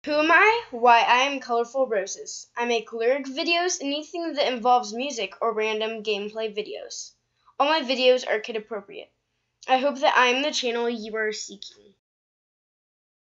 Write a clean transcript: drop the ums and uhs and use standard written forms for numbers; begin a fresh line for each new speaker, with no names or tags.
Who am I? Why, I am Colorful Roses. I make lyric videos, anything that involves music, or random gameplay videos. All my videos are kid appropriate. I hope that I am the channel you are seeking.